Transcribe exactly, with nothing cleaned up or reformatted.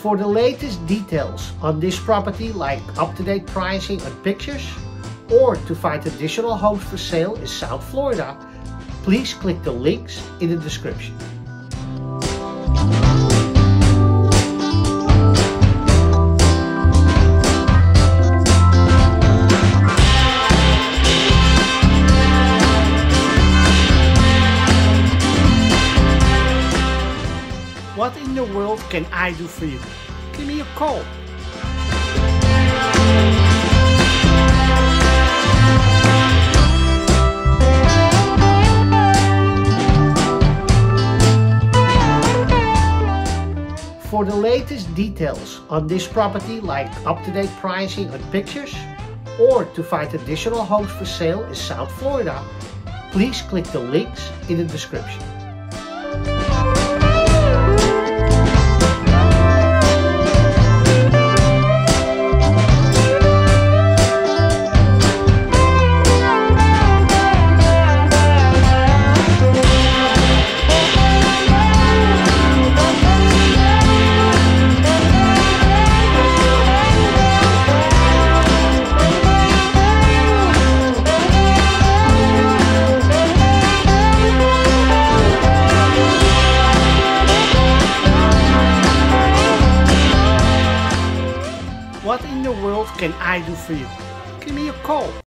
For the latest details on this property, like up-to-date pricing and pictures, or to find additional homes for sale in South Florida, please click the links in the description. What in the world can I do for you? Give me a call. For the latest details on this property, like up-to-date pricing and pictures, or to find additional homes for sale in South Florida, please click the links in the description. What in the world can I do for you? Give me a call.